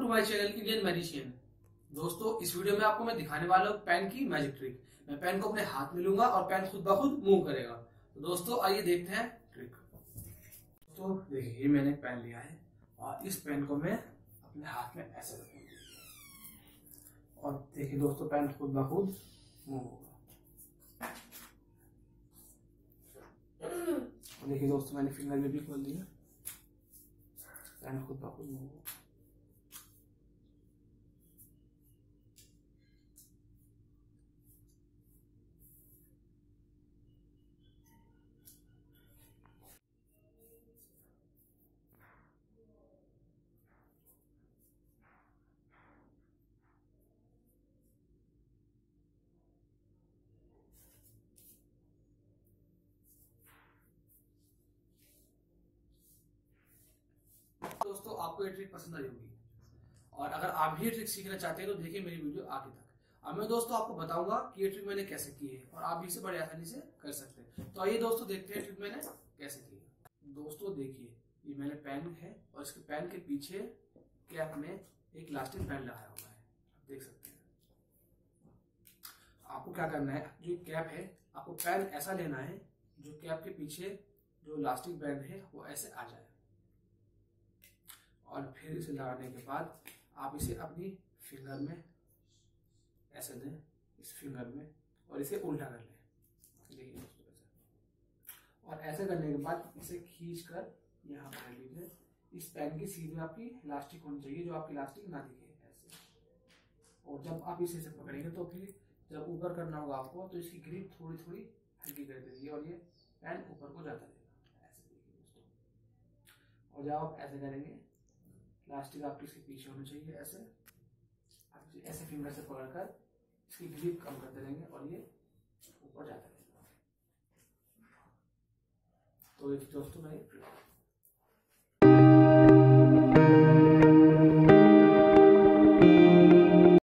To my channel Indian magician. दोस्तों, इस video में आपको मैं दिखाने वाला हूँ पेन की मैजिक ट्रिक। मैं पेन को अपने हाथ में लूंगा और पेन खुद ब खुद मूव करेगा। तो दोस्तों आइए देखते हैं ट्रिक। तो देखिए, ये मैंने पेन लिया है और इस पेन को मैं अपने हाथ में ऐसे रखूंगा और देखिए दोस्तों, पेन खुद ब खुद मूव होगा। देखिए दोस्तों, मैंने फिंगर में भी खोल दिया, पेन खुद ब खुद मूव होगा। दोस्तों, आपको ये ट्रिक पसंद आई होगी और अगर आप भी ये ट्रिक सीखना चाहते हैं तो देखिए मेरी वीडियो आगे तक। अब मैं दोस्तों आपको बताऊंगा कि ये ट्रिक मैंने कैसे की है और आप भी इसे बड़े आसानी से कर सकते हैं। तो आइए दोस्तों देखते हैं ट्रिक मैंने कैसे की है। दोस्तों देखिए, ये मैंने पेन है और इसके पेन के पीछे कैप में एक इलास्टिक बैंड लगाया हुआ है, आप देख सकते हैं। आपको क्या करना है, जो कैप है आपको पेन ऐसा लेना है जो कैप के पीछे जो इलास्टिक बैंड है वो ऐसे आ जाए और फिर इसे लगाने के बाद आप इसे अपनी फिंगर में ऐसे दें, इस फिंगर में, और इसे उल्टा कर लें। देखिए दोस्तों ऐसे, और ऐसे करने के बाद इसे खींच कर यहाँ पकड़ लीजिए। इस पेन की सीध में आपकी इलास्टिक होनी चाहिए जो आपकी इलास्टिक ना दिखे ऐसे। और जब आप इसे पकड़ेंगे तो फिर जब ऊपर करना होगा आपको तो इसकी ग्रिप थोड़ी थोड़ी हल्की कर दीजिए और ये पेन ऊपर को जाता रहेगा ऐसे। देखिए दोस्तों, और जब आप ऐसे करेंगे प्लास्टिक आपकी इसके पीछे होनी चाहिए ऐसे। आप इसे ऐसे फिंगर से पकड़कर इसकी ग्रिप कम करते रहेंगे और ये ऊपर जाता रहेगा। तो दोस्तों मैं